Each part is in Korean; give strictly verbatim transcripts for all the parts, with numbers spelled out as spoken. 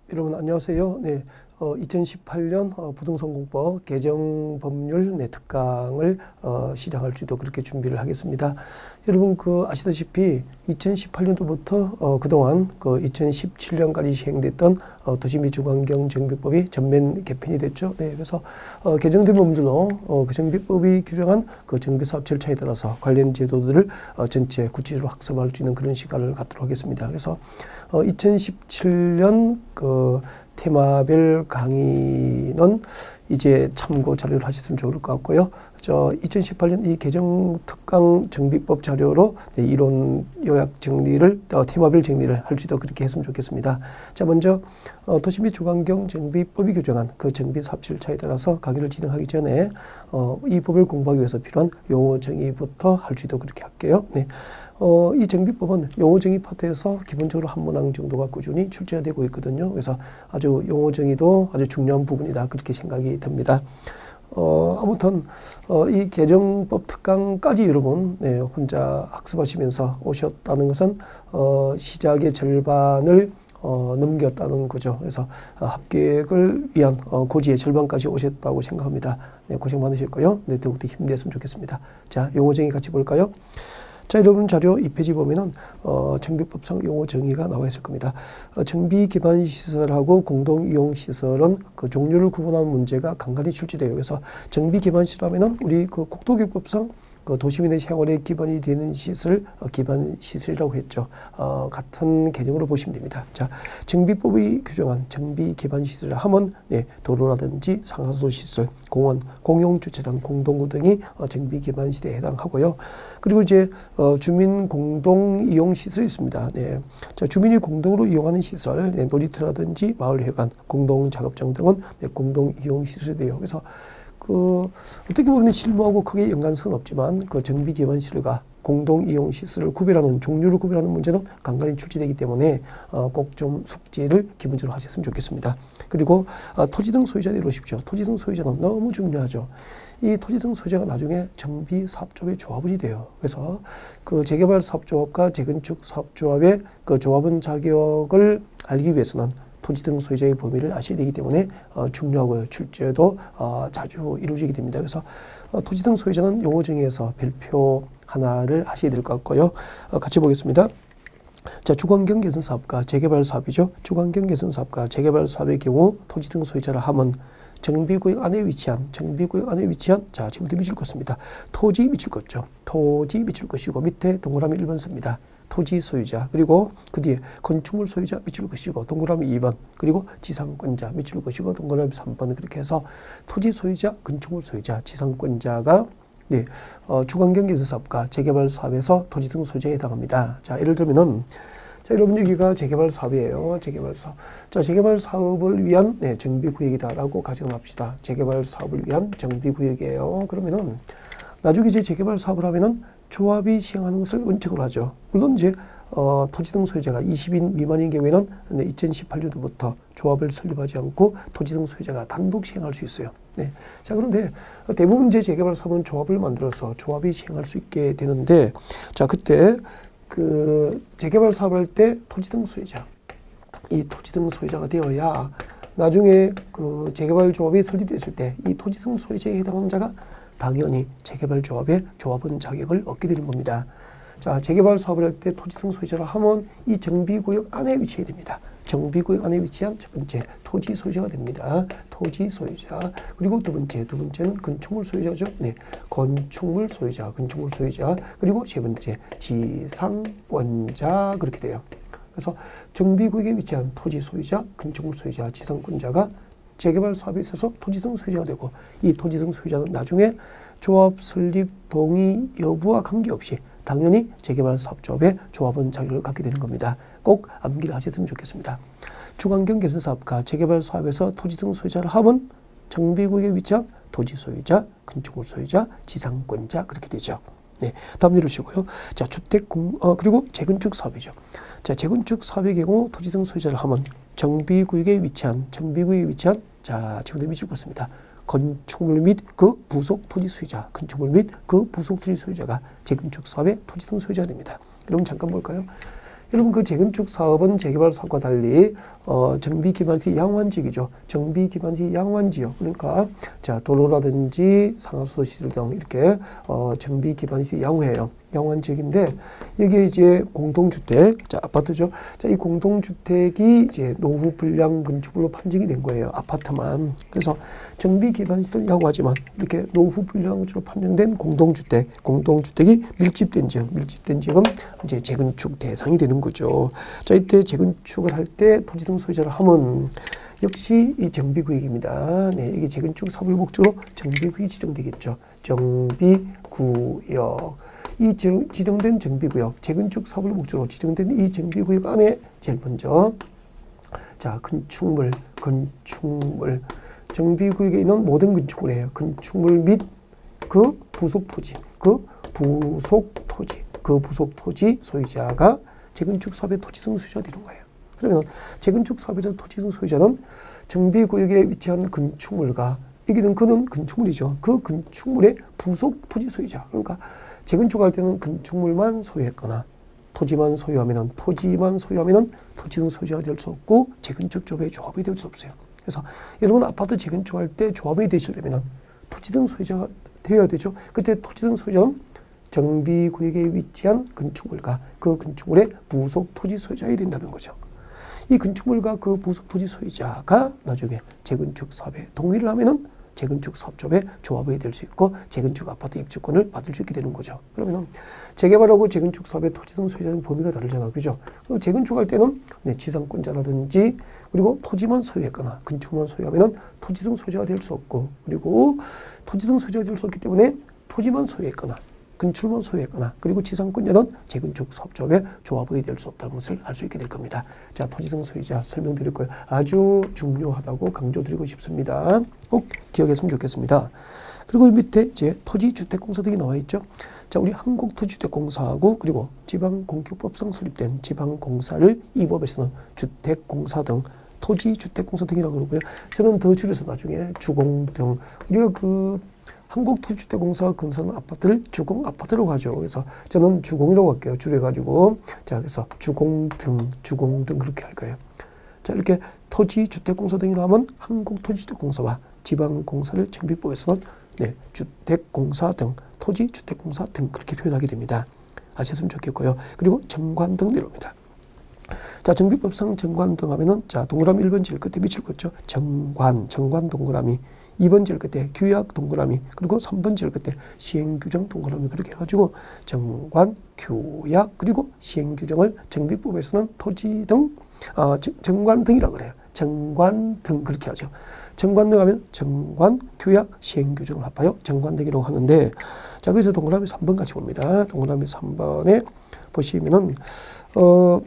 여러분 안녕하세요. 네, 어, 이천십팔 년 어, 부동산 공법 개정 법률 네, 특강을 어, 시작할 수 있도록 그렇게 준비를 하겠습니다. 여러분 그 아시다시피 이천십팔 년도부터 어, 그동안 그 이천십칠 년까지 시행됐던 어, 도시 및 주거환경 정비법이 전면 개편이 됐죠. 네, 그래서 어, 개정된 법률로 어, 그 정비법이 규정한 그 정비사업 절차에 따라서 관련 제도들을 어, 전체 구체적으로 학습할 수 있는 그런 시간을 갖도록 하겠습니다. 그래서 어, 이천십칠 년 그 테마별 강의는 이제 참고 자료를 하셨으면 좋을 것 같고요. 저 이천십팔 년 이 개정 특강 정비법 자료로 네, 이론 요약 정리를 어, 테마별 정리를 할 수 있도록 그렇게 했으면 좋겠습니다. 자, 먼저 어, 도시 및 주거환경 정비법이 규정한 그 정비 사업 절차에 따라서 강의를 진행하기 전에 어, 이 법을 공부하기 위해서 필요한 용어 정의부터 할 수 있도록 그렇게 할게요. 네. 어, 이 정비법은 용어 정의 파트에서 기본적으로 한 문항 정도가 꾸준히 출제가 되고 있거든요. 그래서 아주 용어 정의도 아주 중요한 부분이다 그렇게 생각이 됩니다. 어, 아무튼 어, 이 개정법 특강까지 여러분 네, 혼자 학습하시면서 오셨다는 것은 어, 시작의 절반을 어, 넘겼다는 거죠. 그래서 어, 합격을 위한 어, 고지의 절반까지 오셨다고 생각합니다. 네, 고생 많으셨고요. 네, 더욱더 힘냈으면 좋겠습니다. 자, 용어 정의 같이 볼까요? 자, 여러분 자료 이 페이지 보면은 어, 정비법상 용어 정의가 나와 있을 겁니다. 어, 정비 기반 시설하고 공동 이용 시설은 그 종류를 구분하는 문제가 간간히 출제돼요. 그래서 정비 기반 시설하면은 우리 그 국토교법상 그 도시민의 생활에 기반이 되는 시설, 어, 기반 시설이라고 했죠. 어, 같은 개념으로 보시면 됩니다. 자, 정비법이 규정한 정비 기반 시설을 하면 네, 도로라든지 상하수도 시설, 공원, 공용주차장, 공동구 등이 어, 정비 기반 시설에 해당하고요. 그리고 이제 어, 주민 공동 이용 시설이 있습니다. 네. 자, 주민이 공동으로 이용하는 시설, 네, 놀이터라든지 마을회관, 공동 작업장 등은 네, 공동 이용 시설이 돼요. 그래서 그 어떻게 보면 실무하고 크게 연관성은 없지만 그 정비 기반 시설과 공동 이용 시설을 구별하는 종류를 구별하는 문제는 간간히 출제되기 때문에 어, 꼭 좀 숙지를 기본적으로 하셨으면 좋겠습니다. 그리고 어, 토지 등 소유자 내려오십시오. 토지 등 소유자는 너무 중요하죠. 이 토지 등 소유자가 나중에 정비 사업조합의 조합원이 돼요. 그래서 그 재개발 사업조합과 재건축 사업조합의 그 조합원 자격을 알기 위해서는 토지 등 소유자의 범위를 아셔야 되기 때문에 어, 중요하고요. 출제도 어, 자주 이루어지게 됩니다. 그래서 어, 토지 등 소유자는 용어 정의에서 별표 하나를 하셔야 될 것 같고요. 어, 같이 보겠습니다. 자, 주거환경 개선 사업과 재개발 사업이죠. 주거환경 개선 사업과 재개발 사업의 경우 토지 등 소유자를 하면 정비구역 안에 위치한, 정비구역 안에 위치한, 자, 지금부터 미칠 것입니다. 토지 미칠 것죠. 토지 미칠 것이고, 밑에 동그라미 일 번 씁니다. 토지 소유자, 그리고 그 뒤에 건축물 소유자 미칠 것이고, 동그라미 이 번, 그리고 지상권자 미칠 것이고, 동그라미 삼 번, 그렇게 해서 토지 소유자, 건축물 소유자, 지상권자가 네, 어, 주거환경 개선 사업과 재개발 사업에서 토지 등 소유자에 해당합니다. 자, 예를 들면은 자, 여러분 여기가 재개발 사업이에요. 재개발 사업. 자, 재개발 사업을 위한 네, 정비구역이다라고 가정을 합시다. 재개발 사업을 위한 정비구역이에요. 그러면은 나중에 이제 재개발 사업을 하면은 조합이 시행하는 것을 원칙으로 하죠. 물론 이제 어, 토지 등 소유자가 이십 인 미만인 경우에는 네, 이천십팔 년도부터 조합을 설립하지 않고 토지 등 소유자가 단독 시행할 수 있어요. 네. 자, 그런데 대부분 이제 재개발 사업은 조합을 만들어서 조합이 시행할 수 있게 되는데, 자, 그때 그 재개발 사업할 때 토지 등 소유자, 이 토지 등 소유자가 되어야 나중에 그 재개발 조합이 설립됐을 때 이 토지 등 소유자에 해당하는 자가 당연히 재개발 조합의 조합원 자격을 얻게 되는 겁니다. 자, 재개발 사업을 할 때 토지 등 소유자를 하면 이 정비구역 안에 위치해야 됩니다. 정비구역 안에 위치한 첫 번째 토지 소유자가 됩니다. 토지 소유자. 그리고 두 번째, 두 번째는 건축물 소유자죠. 네, 건축물 소유자, 건축물 소유자. 그리고 세 번째 지상권자 그렇게 돼요. 그래서 정비구역에 위치한 토지 소유자, 건축물 소유자, 지상권자가 재개발 사업에 있어서 토지 등 소유자가 되고, 이 토지 등 소유자는 나중에 조합 설립 동의 여부와 관계없이 당연히 재개발 사업조합의 조합원 자격을 갖게 되는 겁니다. 꼭 암기를 하셨으면 좋겠습니다. 주거환경 개선 사업과 재개발 사업에서 토지 등 소유자를 하면 정비구역에 위치한 토지 소유자, 건축물 소유자, 지상권자 그렇게 되죠. 네, 다음 내려오시고요. 자, 주택 공, 어, 그리고 재건축 사업이죠. 자, 재건축 사업의 경우 토지 등 소유자를 하면 정비구역에 위치한, 정비구역에 위치한, 자, 지금도 미칠 것입니다. 건축물 및 그 부속 토지 소유자, 건축물 및 그 부속 토지 소유자가 재건축 사업의 토지 등 소유자가 됩니다. 여러분 잠깐 볼까요? 여러분 그 재건축 사업은 재개발 사업과 달리 어, 정비 기반시 양환지역이죠. 정비 기반시 양환지역. 그러니까 자 도로라든지 상하수도 시설 등 이렇게 어, 정비 기반시 양호해요. 양환지역인데 여기에 이제 공동주택, 자 아파트죠. 자 이 공동주택이 이제 노후 불량 건축물로 판정이 된 거예요. 아파트만. 그래서 정비 기반시설 양호하지만 이렇게 노후 불량 건축으로 판정된 공동주택, 공동주택이 밀집된 지역, 밀집된 지역은 이제 재건축 대상이 되는 거죠. 자 이때 재건축을 할 때 토지 등 소유자를 하면 역시 이 정비구역입니다. 네, 이게 재건축 사업을 목적으로 정비구역이 지정되겠죠. 정비구역. 이 지정된 정비구역, 재건축 사업을 목적으로 지정된 이 정비구역 안에 제일 먼저 자 건축물, 건축물, 정비구역에 있는 모든 건축물이에요. 건축물 및 그 부속 토지, 그 부속 토지, 그 부속 토지 소유자가 재건축 사업의 토지 등 소유자가 되는 거예요. 그러면 재건축 사업의 토지 등 소유자는 정비구역에 위치한 건축물과 여기는 그는 건축물이죠. 그 건축물의 부속 토지 소유자. 그러니까 재건축할 때는 건축물만 소유했거나 토지만 소유하면은 토지만 소유하면은 토지 등 소유자가 될 수 없고 재건축 조합의 조합이 될 수 없어요. 그래서 여러분 아파트 재건축할 때 조합이 되시려면은 토지 등 소유자가 되어야 되죠. 그때 토지 등 소유자는 정비구역에 위치한 건축물과 그 건축물의 부속 토지 소유자가 된다는 거죠. 이 건축물과 그 부속 토지 소유자가 나중에 재건축 사업에 동의를 하면은 재건축 사업조합의 조합이 될 수 있고 재건축 아파트 입주권을 받을 수 있게 되는 거죠. 그러면 재개발하고 재건축 사업의 토지 등 소유자는 범위가 다르잖아요. 그죠? 재건축할 때는 네, 지상권자라든지 그리고 토지만 소유했거나 건축만 소유하면 토지 등 소유자가 될 수 없고 그리고 토지 등 소유자가 될 수 없기 때문에 토지만 소유했거나 건축만 소유했거나 그리고 지상권자는 재건축 사업조합의 조합이 될 수 없다는 것을 알 수 있게 될 겁니다. 자, 토지 등 소유자 설명드렸고요. 아주 중요하다고 강조드리고 싶습니다. 꼭 기억했으면 좋겠습니다. 그리고 밑에 이제 토지주택공사 등이 나와 있죠. 자, 우리 한국토지주택공사하고 그리고 지방공기업법상 설립된 지방공사를 이 법에서는 주택공사 등 토지주택공사 등이라고 그러고요. 저는 더 줄여서 나중에 주공 등 우리가 그 한국토지주택공사가 건설하는 아파트를 주공 아파트라고 하죠. 그래서 저는 주공이라고 할게요. 줄여가지고. 자, 그래서 주공 등, 주공 등 그렇게 할 거예요. 자, 이렇게 토지주택공사 등이라고 하면 한국토지주택공사와 지방공사를 정비법에서는 네, 주택공사 등, 토지주택공사 등 그렇게 표현하게 됩니다. 아셨으면 좋겠고요. 그리고 정관 등 내려옵니다. 자, 정비법상 정관 등 하면은 자, 동그라미 일 번 질 끝에 밑줄 긋죠. 정관, 정관 동그라미. 이 번 질 끝에 규약 동그라미 그리고 삼 번 질 끝에 시행규정 동그라미 그렇게 해가지고 정관, 규약 그리고 시행규정을 정비법에서는 토지 등 어, 정관 등이라고 그래요. 정관 등 그렇게 하죠. 정관 등 하면 정관, 규약, 시행규정을 합하여 정관 등이라고 하는데 자 그래서 동그라미 삼 번 같이 봅니다. 동그라미 삼 번에 보시면은 어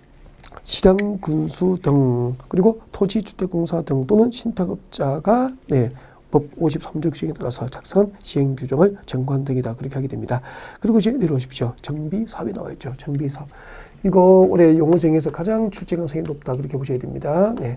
실향 군수 등 그리고 토지주택공사 등 또는 신탁업자가 네, 법 오십삼 조 규정에 따라서 작성한 시행규정을 정관 등이다 그렇게 하게 됩니다. 그리고 이제 내려오십시오. 정비사업이 나와 있죠. 정비사업. 이거 올해 용어정에서 가장 출제 가능성이 높다 그렇게 보셔야 됩니다. 네,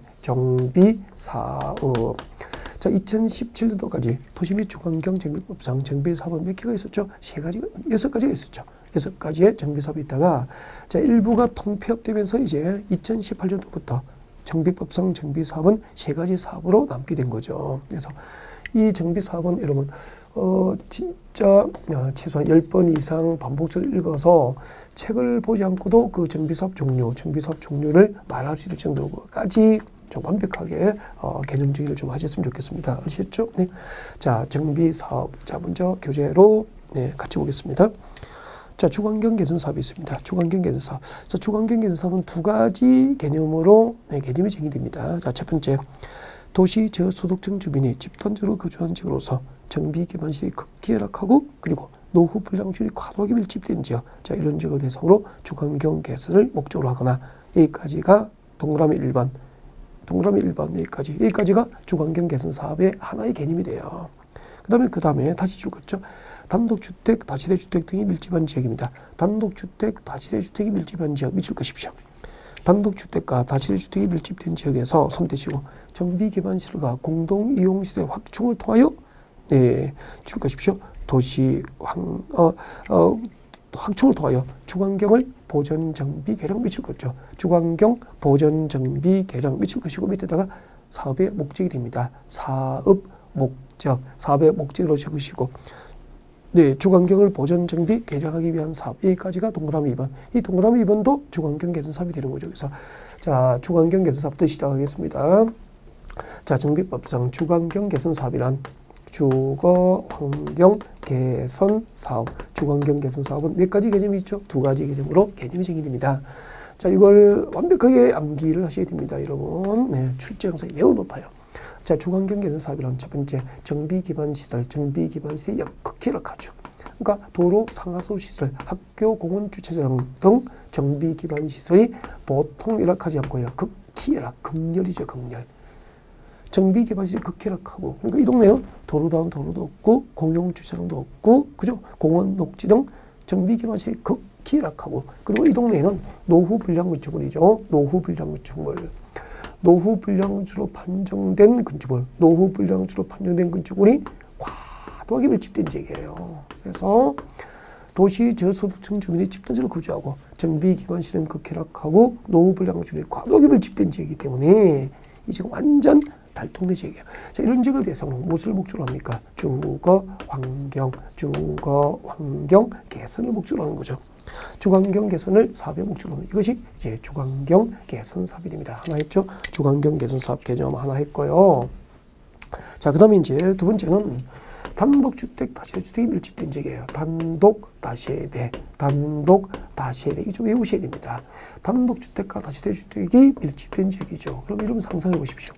정비사업. 자, 이천십칠 년도까지 도시 및 주거환경 정비법상 정비사업은 몇 개가 있었죠? 세 가지, 여섯 가지가 있었죠. 여섯 가지의 정비사업이 있다가 자, 일부가 통폐합되면서 이제 이천십팔 년도부터 정비법상 정비사업은 세 가지 사업으로 남게 된 거죠. 그래서 이 정비사업은 여러분 어 진짜 최소한 열 번 이상 반복적으로 읽어서 책을 보지 않고도 그 정비사업 종류, 정비사업 종류를 말할 수 있을 정도까지 좀 완벽하게 어, 개념 정의를 좀 하셨으면 좋겠습니다. 아시겠죠? 네. 자, 정비사업. 자, 먼저 교재로 네, 같이 보겠습니다. 자, 주거환경 개선 사업이 있습니다. 주거환경 개선 사업. 자, 주거환경 개선 사업은 두 가지 개념으로 네, 개념이 정의됩니다. 자, 첫 번째, 도시 저소득층 주민이 집단적으로 거주한 지역으로서 정비 기반 시설이 극히 열악하고 그리고 노후 불량률이 과도하게 밀집된 지역. 자, 이런 지역을 대상으로 주거환경 개선을 목적으로 하거나 여기까지가 동그라미 일 번. 동그라미 일 번 여기까지. 여기까지가 주거환경 개선 사업의 하나의 개념이 돼요. 그 다음에 그 다음에 다시 죽었죠. 단독주택, 다시대주택 등이 밀집한 지역입니다. 단독주택, 다시대주택이 밀집한 지역 밑줄 것입시오. 단독주택과 다시대주택이 밀집된 지역에서 손대시고 정비기반시설과 공동이용시설 확충을 통하여 네, 줄 것입시오. 도시, 황, 어, 어, 또 확충을 통하여 주거환경을 보전, 정비, 개량 미칠 거죠. 주거환경, 보전, 정비, 개량 미칠 것이고 밑에다가 사업의 목적이 됩니다. 사업 목적, 사업의 목적으로 적으시고 네, 주거환경을 보전, 정비, 개량하기 위한 사업. 여기까지가 동그라미 이 번. 이 동그라미 이 번도 주거환경 개선 사업이 되는 거죠. 그래서 자, 주거환경 개선 사업부터 시작하겠습니다. 자, 정비법상 주거환경 개선 사업이란 주거환경 개선 사업. 주거환경 개선 사업은 몇 가지 개념이 있죠? 두 가지 개념으로 개념이 정의됩니다. 자, 이걸 완벽하게 암기를 하셔야 됩니다, 여러분. 네, 출제 영상이 매우 높아요. 자, 주거환경 개선 사업이란 첫 번째, 정비 기반 시설, 정비 기반 시설이 극히 열악하죠. 그러니까 도로, 상하수 시설, 학교, 공원, 주차장 등 정비 기반 시설이 보통 열악하지 않고요. 극히 열악, 극렬이죠, 극렬. 정비 기반 시설이 극히 열악하고, 그러니까 이 동네는 도로다운 도로도 없고, 공용 주차장도 없고, 그죠? 공원, 녹지 등 정비 기반 시설이 극히 열악하고, 그리고 이 동네에는 노후 불량 건축물이죠. 노후 불량 건축물. 노후 불량주로 판정된 건축물, 노후 불량주로 판정된 건축물이 과도하게 밀집된 지역이에요. 그래서 도시 저소득층 주민이 집단지를 거주하고 정비 기반 시설은 극히락하고 노후 불량주로 과도하게 밀집된 지역이기 때문에 이 지금 완전 달통된 지역이에요. 자, 이런 지역을 대상으로 무엇을 목적으로 합니까? 주거 환경, 주거 환경 개선을 목적으로 하는 거죠. 주거환경 개선을 사업의 목적으로 하는 이것이 이제 주거환경 개선 사업이 됩니다. 하나 했죠? 주거환경 개선 사업 개념 하나 했고요. 자, 그 다음에 이제 두 번째는 단독주택 다세대주택이 밀집된 지역이에요. 단독 다세대, 단독 다세대. 이거 좀 외우셔야 됩니다. 단독주택과 다세대주택이 밀집된 지역이죠. 그럼 여러분 상상해 보십시오.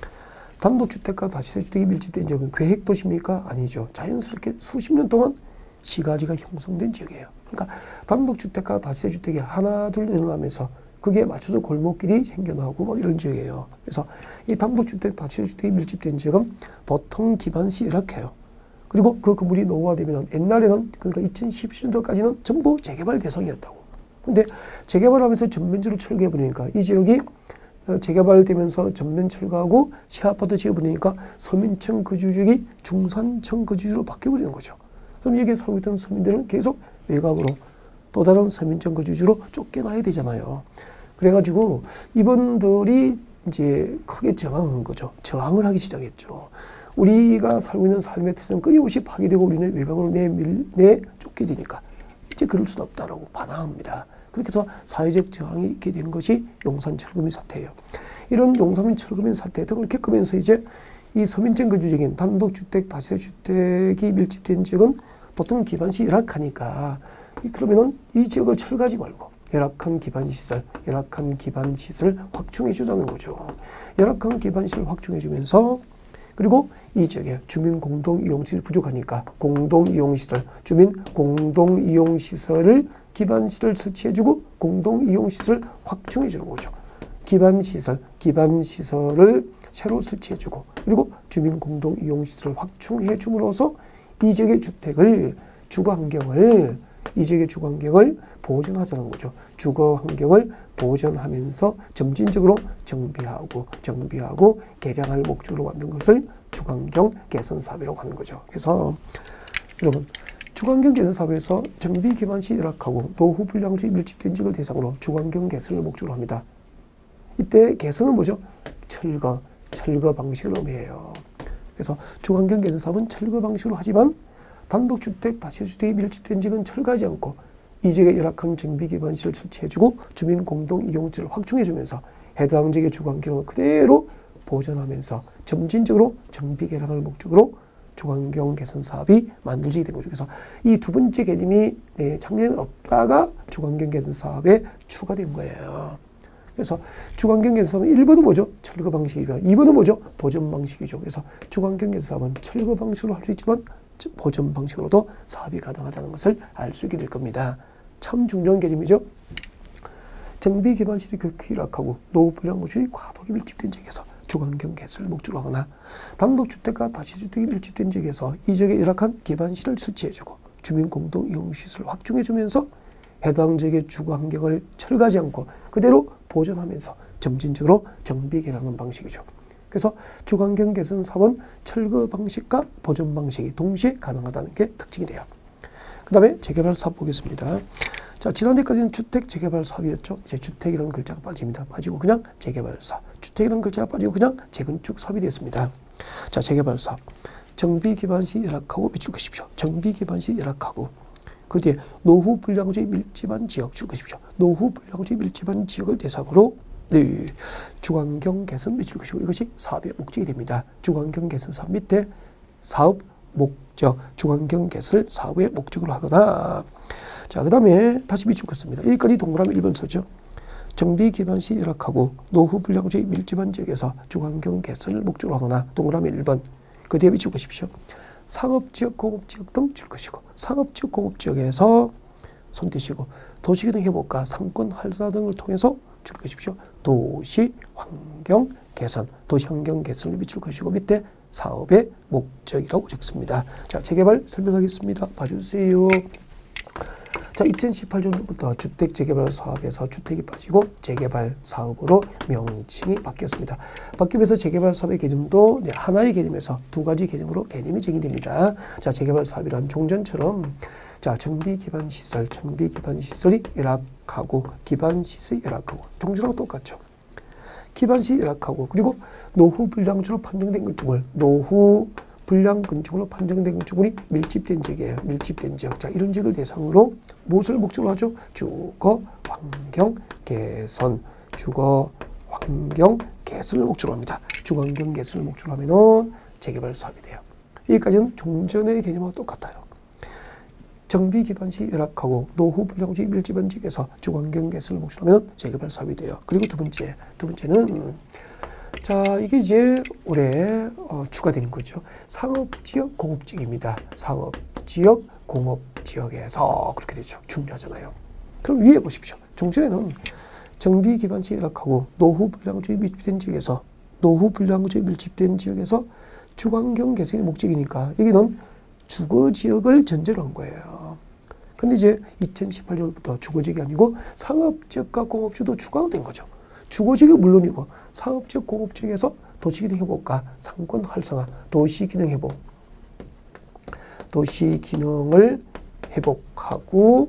단독주택과 다세대주택이 밀집된 지역은 계획도시입니까? 아니죠. 자연스럽게 수십 년 동안 시가지가 형성된 지역이에요. 그러니까 단독주택과 다세대주택이 하나 둘 늘어나면서 그게 맞춰서 골목길이 생겨나고 막 이런 지역이에요. 그래서 이 단독주택, 다세대주택이 밀집된 지역은 보통 기반시 열악해요. 그리고 그 건물이 노후화되면 옛날에는 그러니까 이천십칠 년도까지는 전부 재개발 대상이었다고. 근데 재개발하면서 전면적으로 철거해버리니까 이 지역이 재개발되면서 전면 철거하고 시아파트 지어버리니까 서민층 거주지역이 중산층 거주지로 바뀌어버리는 거죠. 그럼 여기에 살고 있던 서민들은 계속 외곽으로 또 다른 서민층 거주지로 쫓겨나야 되잖아요. 그래가지고 이분들이 이제 크게 저항한 거죠. 저항을 하기 시작했죠. 우리가 살고 있는 삶의 틀은 끊임없이 파괴되고 우리는 외곽으로 내밀, 내 쫓게 되니까 이제 그럴 수는 없다라고 반항합니다. 그렇게 해서 사회적 저항이 있게 된 것이 용산 철거민 사태예요. 이런 용산 철거민 사태 등을 겪으면서 이제 이 서민층 거주지역인 단독주택, 다세대주택이 밀집된 지역은 보통 기반시 열악하니까 그러면은 이 지역을 철거하지 말고 열악한 기반시설, 열악한 기반시설 확충해 주자는 거죠. 열악한 기반시설 확충해 주면서 그리고 이 지역에 주민 공동 이용시설이 부족하니까 공동 이용시설, 주민 공동 이용시설을 기반시설 설치해주고 공동 이용시설 확충해 주는 거죠. 기반시설, 기반시설을 새로 설치해주고 그리고 주민 공동 이용시설 확충해 줌으로써 이 지역의 주택을, 주거환경을, 이 지역의 주거환경을 보존하자는 거죠. 주거환경을 보존하면서 점진적으로 정비하고 정비하고 개량할 목적으로 만든 것을 주거환경 개선 사업이라고 하는 거죠. 그래서 여러분 주거환경 개선 사업에서 정비 기반시 열악하고 노후 불량주의 밀집된 지역을 대상으로 주거환경 개선을 목적으로 합니다. 이때 개선은 뭐죠? 철거, 철거 방식을 의미해요. 그래서 주거환경 개선 사업은 철거 방식으로 하지만 단독주택, 다세대주택이 밀집된 지역은 철거하지 않고 이 지역에 열악한 정비 기반시를 설치해주고 주민 공동 이용지를 확충해주면서 해당 지역의 주거환경을 그대로 보존하면서 점진적으로 정비 개량을 목적으로 주거환경 개선 사업이 만들어지게 된 거죠. 그래서 이 두 번째 개념이 네, 작년에 없다가 주거환경 개선 사업에 추가된 거예요. 그래서 주거환경 개선 사업은 일 번은 뭐죠? 철거 방식이고요. 이 번은 뭐죠? 보존 방식이죠. 그래서 주거환경 개선 사업은 철거 방식으로 할 수 있지만 보존 방식으로도 사업이 가능하다는 것을 알 수 있게 될 겁니다. 참 중요한 개념이죠. 정비 기반시설이 극히 열악하고 노후 불량 건축이 과도하게 밀집된 지역에서 주거환경 개선을 목적으로 하거나 단독주택과 다세대주택이 밀집된 지역에서 이 지역에 열악한 기반시설을 설치해주고 주민 공동 이용시설을 확충해주면서 해당 지역의 주거환경을 철거하지 않고 그대로 보존하면서 점진적으로 정비 개량하는 방식이죠. 그래서 주거환경 개선 사업은 철거 방식과 보존 방식이 동시에 가능하다는 게 특징이 돼요. 그 다음에 재개발 사업 보겠습니다. 자, 지난해까지는 주택 재개발 사업이었죠. 이제 주택이라는 글자가 빠집니다. 빠지고 그냥 재개발 사업. 주택이라는 글자가 빠지고 그냥 재건축 사업이 됐습니다. 자, 재개발 사업. 정비 기반 시 열악하고 밑줄 그십시오. 정비 기반 시 열악하고 그 뒤에 노후 불량주의 밀집한 지역 줄 것이십시오. 노후 불량주의 밀집한 지역을 대상으로 네, 주관경 개선 밑줄 것이고 이것이 사업의 목적이 됩니다. 주관경 개선 사업 밑에 사업 목적, 주관경 개선을 사업의 목적으로 하거나 자, 그 다음에 다시 밑줄 긋습니다. 여기까지 동그라미 일 번 서죠. 정비 기반 시 열악하고 노후 불량주의 밀집한 지역에서 주관경 개선을 목적으로 하거나 동그라미 일 번 그 뒤에 밑줄 것이십시오. 상업지역, 공업지역 등 줄 것이고 상업지역, 공업지역에서 손 떼시고 도시기능 회복과 상권 활성화 등을 통해서 줄 것이십시오. 도시 환경 개선, 도시 환경 개선을 밑줄 것이고 밑에 사업의 목적이라고 적습니다. 자, 재개발 설명하겠습니다. 봐주세요. 자, 이천십팔 년도부터 주택 재개발 사업에서 주택이 빠지고 재개발 사업으로 명칭이 바뀌었습니다. 바뀌면서 재개발 사업의 개념도 하나의 개념에서 두 가지 개념으로 개념이 정의됩니다. 자, 재개발 사업이란 종전처럼 자, 정비 기반 시설, 정비 기반 시설이 열악하고 기반 시설이 열악하고 종전하고 똑같죠. 기반 시 열악하고 그리고 노후 불량주로 판정된 건축물, 노후 불량 건축물로 판정된 건축물이 밀집된 지역이에요. 밀집된 지역. 자, 이런 지역을 대상으로 무엇을 목적으로 하죠? 주거 환경 개선, 주거 환경 개선을 목적으로 합니다. 주거 환경 개선을 목적으로 하면은 재개발 사업이 돼요. 여기까지는 종전의 개념과 똑같아요. 정비 기반 시 열악하고 노후 불량주의 밀집한 지역에서 주거 환경 개선을 목적으로 하면 재개발 사업이 돼요. 그리고 두 번째, 두 번째는 자, 이게 이제 올해 어, 추가되는 거죠. 상업지역, 공업지역입니다. 상업지역, 공업지역에서 그렇게 되죠. 중요하잖아요. 그럼 위에 보십시오. 종전에는 정비 기반 시 열악하고 노후 불량주의 밀집된 지역에서 노후 불량주의 밀집된 지역에서 주거환경 개선이 목적이니까 여기는 주거지역을 전제로 한 거예요. 근데 이제 이천십팔 년부터 주거지역이 아니고 상업지역과 공업지역도 추가가 된 거죠. 주거지역은 물론이고 상업지역, 공업지역에서 도시기능 회복과 상권 활성화, 도시기능 회복, 도시기능을 회복하고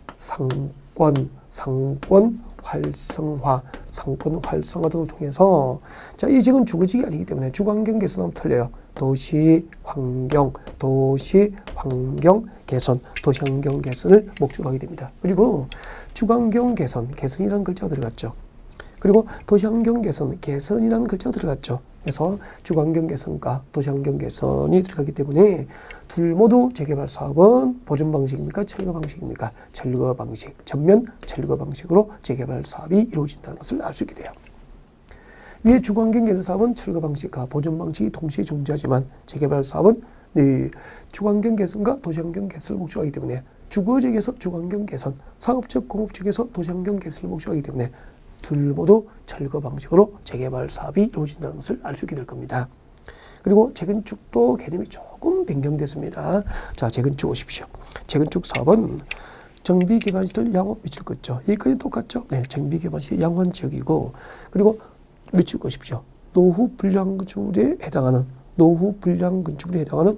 상권, 상권 활성화, 상권 활성화 등을 통해서 자, 이 지역은 주거지역이 아니기 때문에 주거환경 개선하면 틀려요. 도시 환경, 도시 환경 개선, 도시 환경 개선을 목적으로 하게 됩니다. 그리고 주거환경 개선, 개선이라는 글자가 들어갔죠. 그리고 도시환경 개선, 개선이라는 글자가 들어갔죠. 그래서 주거환경 개선과 도시환경 개선이 들어가기 때문에 둘 모두 재개발 사업은 보존 방식입니까? 철거 방식입니까? 철거 방식, 전면 철거 방식으로 재개발 사업이 이루어진다는 것을 알 수 있게 돼요. 위에 주거환경 개선 사업은 철거 방식과 보존 방식이 동시에 존재하지만 재개발 사업은 네, 주거환경 개선과 도시환경 개선을 목적으로 하기 때문에 주거지역에서 주거환경 개선, 상업적, 공업지역에서 도시환경 개선을 목적으로 하기 때문에 둘 모두 철거 방식으로 재개발 사업이 이루어진다는 것을 알 수 있게 될 겁니다. 그리고 재건축도 개념이 조금 변경됐습니다. 자, 재건축 오십시오. 재건축 사업은 정비 기반 시설 양호 밑줄 긋죠. 여기까지 똑같죠? 네, 정비 기반 시설 양호한 지역이고 그리고 밑줄 긋십시오. 노후 불량 건축물에 해당하는 노후 불량 건축물에 해당하는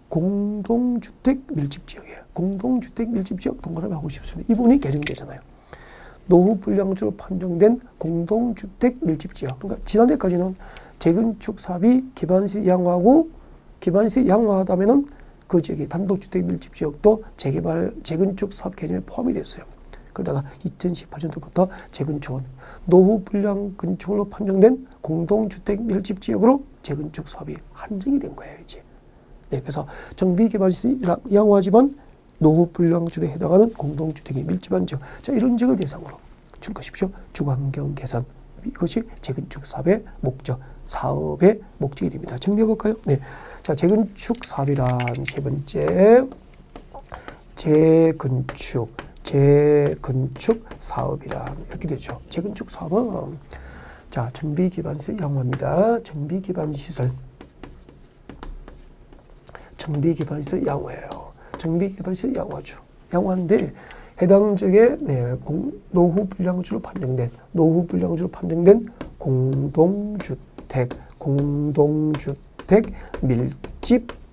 공동주택 밀집 지역이에요. 공동주택 밀집 지역 동그라미 하고 싶습니다. 이 부분이 개정되잖아요. 노후 불량주로 판정된 공동주택 밀집지역. 그러니까 지난해까지는 재건축 사업이 기반시 양호하고 기반시 양호하다면은 그 지역이 단독주택 밀집지역도 재개발 재건축 사업 개념에 포함이 됐어요. 그러다가 이천십팔 년도부터 재건축은 노후 불량 건축으로 판정된 공동주택 밀집지역으로 재건축 사업이 한정이 된 거예요, 이제. 네, 그래서 정비 기반시 양호하지만 노후 불량주택에 해당하는 공동주택이 밀집한 지역. 자, 이런 지역을 대상으로 줄 것이십시오. 주거환경 개선. 이것이 재건축 사업의 목적, 사업의 목적이 됩니다. 정리해 볼까요? 네. 자, 재건축 사업이란 세 번째, 재건축, 재건축 사업이란 이렇게 되죠. 재건축 사업은 자, 정비 기반 시설 양호합니다. 정비 기반 시설. 정비 기반 시설 양호해요. 정비 개발 시설 양호하죠. 양호한데 해당 지역에 네, 공, 노후 불량주로 판정된 노후 불량주로 판정된 공동주택 공동주택 밀집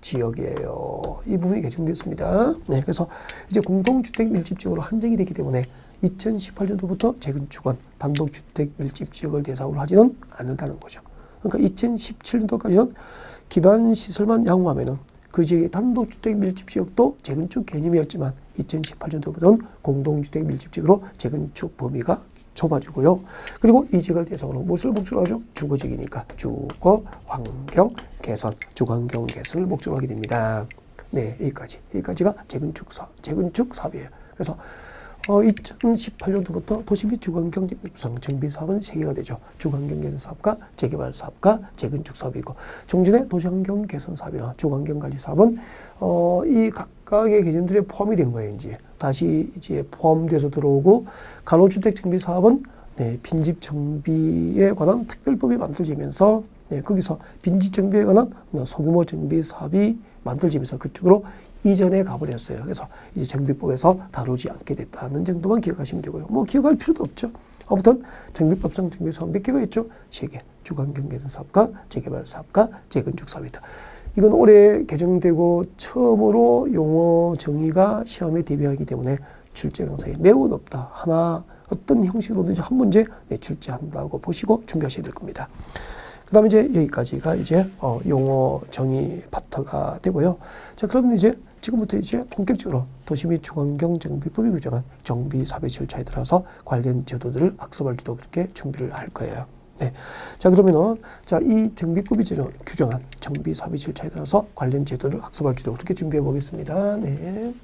지역이에요. 이 부분이 개정됐습니다. 네, 그래서 이제 공동주택 밀집지역으로 한정이 되기 때문에 이천십팔 년도부터 재건축은 단독주택 밀집지역을 대상으로 하지는 않는다는 거죠. 그러니까 이천십칠 년도까지는 기반시설만 양호하면은 그 지역의 단독주택 밀집지역도 재건축 개념이었지만 이천십팔 년도부터는 공동주택 밀집지역으로 재건축 범위가 좁아지고요. 그리고 이 지역을 대상으로 무엇을 목적으로 하죠? 주거지역이니까 주거 환경 개선, 주거환경 개선을 목적으로 하게 됩니다. 네, 여기까지. 여기까지가 재건축 사, 재건축 사업이에요. 그래서 어, 이천십팔 년도부터 도시 및 주거환경 정비 사업은 세 개가 되죠. 주거환경 개선 사업과 재개발 사업과 재건축 사업이고, 종전의 도시환경 개선 사업이나 주거환경 관리 사업은 어, 이 각각의 개념들에 포함이 된 거예요. 이제 다시 이제 포함돼서 들어오고, 간호주택 정비 사업은 네, 빈집 정비에 관한 특별법이 만들어지면서 네, 거기서 빈집 정비에 관한 소규모 정비 사업이 만들어지면서 그쪽으로 이전에 가버렸어요. 그래서 이제 정비법에서 다루지 않게 됐다는 정도만 기억하시면 되고요. 뭐 기억할 필요도 없죠. 아무튼 정비법상 정비사업 몇 개가 있죠? 세 개. 주거환경 개선 사업과 재개발 사업과 재건축 사업이다. 이건 올해 개정되고 처음으로 용어 정의가 시험에 대비하기 때문에 출제 가능성이 매우 높다. 하나 어떤 형식으로든지 한 문제 네, 출제한다고 보시고 준비하셔야 될 겁니다. 그 다음에 이제 여기까지가 이제 어, 용어 정의 파트가 되고요. 자, 그러면 이제 지금부터 이제 본격적으로 도시 및 주거환경 정비법이 규정한 정비 사업의 절차에 따라서 관련 제도들을 학습할 때도 그렇게 준비를 할 거예요. 네. 자, 그러면은 자, 이 정비법이 규정한 정비 사업의 절차에 따라서 관련 제도를 학습할 때도 그렇게 준비해 보겠습니다. 네.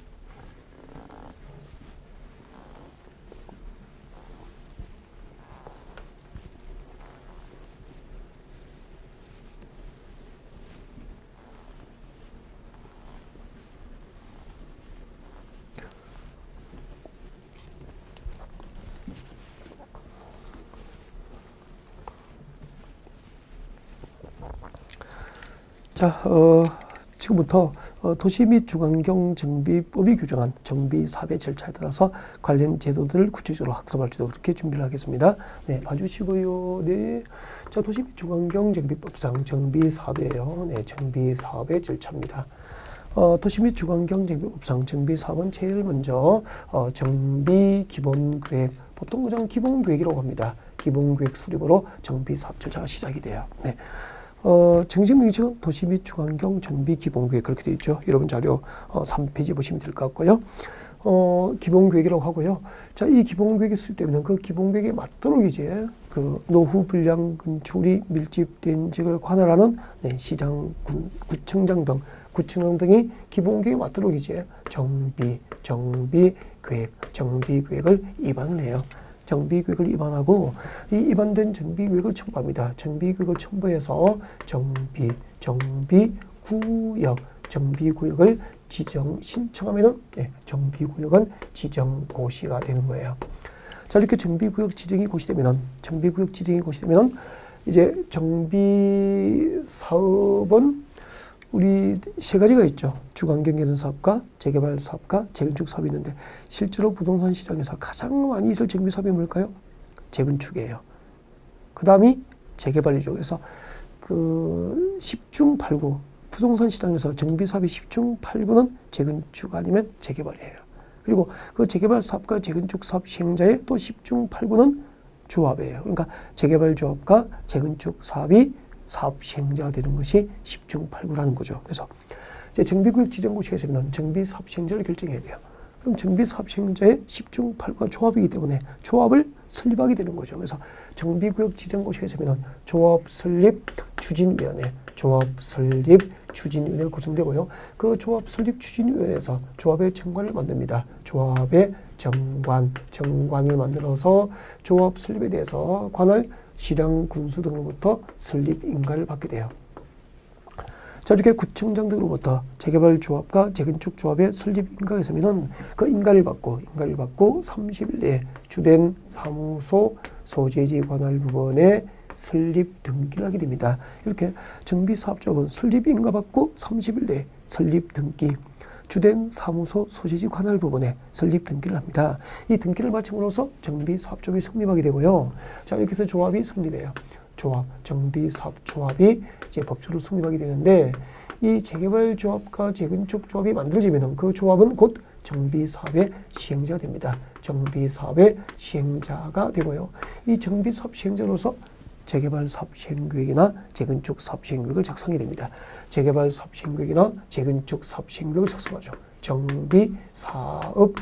자, 어, 지금부터 어, 도시 및 주거환경 정비법이 규정한 정비 사업의 절차에 따라서 관련 제도들을 구체적으로 학습할지도 그렇게 준비를 하겠습니다. 네, 봐주시고요. 네, 자, 도시 및 주거환경 정비법상 정비 사업이에요. 네, 정비 사업의 절차입니다. 어, 도시 및 주거환경 정비법상 정비 사업은 제일 먼저 어, 정비 기본계획, 보통 그냥 기본계획이라고 합니다. 기본계획 수립으로 정비 사업 절차가 시작이 돼요. 네. 어, 정식 명칭은 도시 및 주거환경 정비 기본계획 그렇게 되어 있죠. 여러분 자료 어, 삼 페이지 보시면 될 것 같고요. 어, 기본계획이라고 하고요. 자, 이 기본계획이 수립되면 그 기본계획에 맞도록 이제 그 노후 불량 건축물이 밀집된 지역을 관할하는 네, 시장, 군, 구청장 등 구청장 등이 기본계획에 맞도록 이제 정비, 정비 계획, 정비 계획을 입안을 해요. 정비계획을 입안하고 이 입안된 정비계획을 첨부합니다. 정비계획을 첨부해서 정비, 정비구역, 정비구역을 지정 신청하면은 네, 정비구역은 지정 고시가 되는 거예요. 자, 이렇게 정비구역 지정이 고시되면은 정비구역 지정이 고시되면은 이제 정비 사업은 우리 세 가지가 있죠. 주거환경 개선 사업과 재개발 사업과 재건축 사업이 있는데 실제로 부동산 시장에서 가장 많이 있을 정비 사업이 뭘까요? 재건축이에요. 그 다음이 재개발이죠. 그래서 그 십중 팔구 부동산 시장에서 정비 사업이 십중 팔구는 재건축 아니면 재개발이에요. 그리고 그 재개발 사업과 재건축 사업 시행자의 또 십중 팔구는 조합이에요. 그러니까 재개발 조합과 재건축 사업이 사업 시행자가 되는 것이 십중 팔구라는 거죠. 그래서 이제 정비구역 지정고시에서는 정비 사업 시행자를 결정해야 돼요. 그럼 정비 사업 시행자의 십중 팔구가 조합이기 때문에 조합을 설립하게 되는 거죠. 그래서 정비구역 지정고시에서는 조합 설립 추진위원회, 조합 설립 추진위원회가 구성되고요. 그 조합 설립 추진위원회에서 조합의 정관을 만듭니다. 조합의 정관, 정관을 만들어서 조합 설립에 대해서 관할 시랑, 군수 등으로부터 설립 인가를 받게 돼요. 자, 이렇게 구청장 등으로부터 재개발 조합과 재건축 조합의 설립 인가가 있으면은 그 인가를 받고, 인가를 받고 삼십 일 내에 주된 사무소 소재지 관할 부분에 설립 등기를 하게 됩니다. 이렇게 정비사업조합은 설립 인가 받고 삼십 일 내에 설립 등기, 주된 사무소 소재지 관할 부분에 설립 등기를 합니다. 이 등기를 마침으로써 정비사업조합이 성립하게 되고요. 자, 이렇게 해서 조합이 성립해요. 조합, 정비사업조합이 이제 법적으로 성립하게 되는데 이 재개발 조합과 재건축 조합이 만들어지면 그 조합은 곧 정비사업의 시행자가 됩니다. 정비사업의 시행자가 되고요. 이 정비사업 시행자로서 재개발 사업 시행계획이나 재건축 사업 시행계획을 작성해야 됩니다. 재개발 사업 시행계획이나 재건축 사업 시행계획을 작성하죠. 정비사업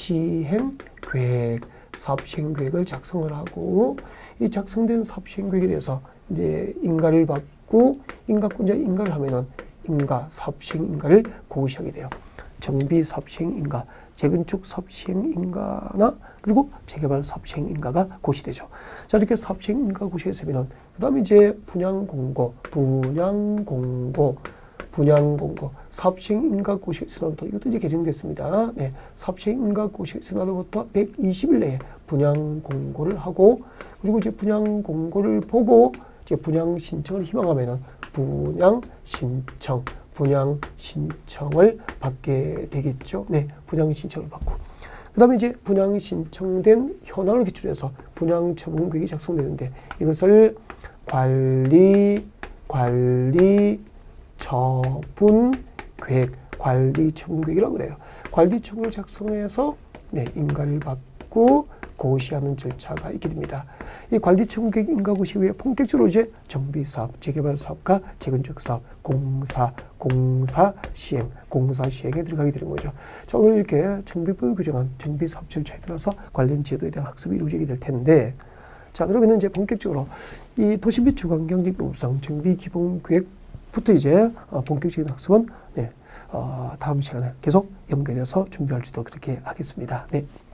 시행계획, 사업 시행계획을 작성을 하고 이 작성된 사업 시행계획에 대해서 이제 인가를 받고 인가권자 인가를 하면은 인가 사업 시행 인가를 고시하게 돼요. 정비 사업 시행 인가, 재건축 사업 시행 인가나 그리고 재개발 사업 시행 인가가 고시되죠. 자, 이렇게 사업 시행 인가 고시했으면 그다음에 이제 분양 공고, 분양 공고, 분양 공고, 사업 시행 인가 고시했으나부터 이것도 이제 개정됐습니다. 네, 사업 시행 인가 고시했으나부터 백이십 일 내에 분양 공고를 하고 그리고 이제 분양 공고를 보고 이제 분양 신청을 희망하면은 분양 신청, 분양 신청을 받게 되겠죠. 네, 분양 신청을 받고. 그 다음에 이제 분양 신청된 현황을 기출해서 분양 처분 계획이 작성되는데 이것을 관리, 관리 처분 계획, 관리 처분 계획이라고 그래요. 관리 처분을 작성해서 네, 인가를 받고 고시하는 절차가 있게 됩니다. 이 관리처분 계획 인가 고시 후에 본격적으로 이제 정비사업, 재개발사업과 재건축사업, 공사, 공사 시행, 공사 시행에 들어가게 되는 거죠. 자, 오늘 이렇게 정비법이 규정한 정비사업 절차에 따라서 관련 제도에 대한 학습이 이루어지게 될 텐데, 자, 그러면 이제 본격적으로 이 도시 및 주거환경정비법상 정비기본계획부터 이제 본격적인 학습은 네, 어, 다음 시간에 계속 연결해서 준비할 수 있도록 그렇게 하겠습니다. 네.